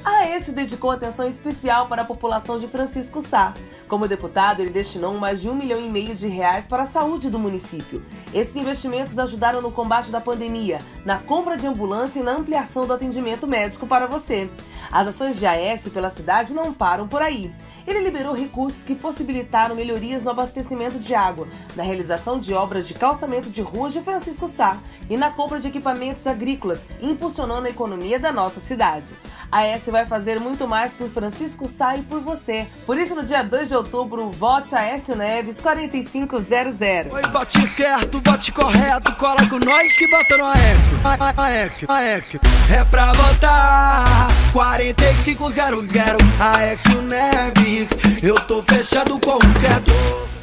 Aécio dedicou atenção especial para a população de Francisco Sá. Como deputado, ele destinou mais de R$1,5 milhão para a saúde do município. Esses investimentos ajudaram no combate da pandemia, na compra de ambulância e na ampliação do atendimento médico para você. As ações de Aécio pela cidade não param por aí. Ele liberou recursos que possibilitaram melhorias no abastecimento de água, na realização de obras de calçamento de ruas de Francisco Sá e na compra de equipamentos agrícolas, impulsionando a economia da nossa cidade. Aécio vai fazer muito mais por Francisco Sá e por você. Por isso, no dia 2 de outubro, vote Aécio Neves 4500. Oi, vote certo, vote correto, cola com nós que bota no Aécio. Aécio, é pra votar 4500, Aécio Neves, eu tô fechado com o certo.